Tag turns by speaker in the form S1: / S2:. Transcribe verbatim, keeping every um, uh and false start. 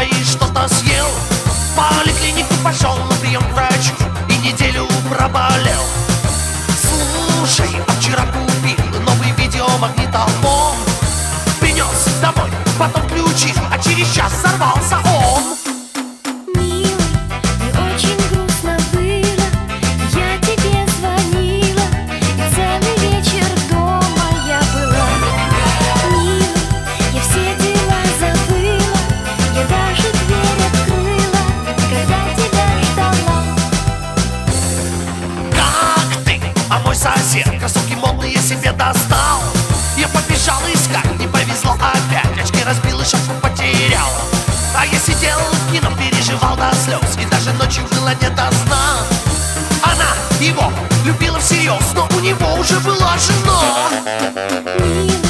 S1: и что-то съел. В поликлинику пошел на прием к врачу и неделю проболел. Слушай, а вчера купил новый видеомагнитофон. Принес домой, потом включил, а через час сорвался он. Сосед кроссовки модные себе достал. Я побежал искать, не повезло опять. Очки разбил и шапку потерял. А я сидел в кино, переживал до слез, и даже ночью было не до сна. Она его любила всерьез, но у него уже была жена.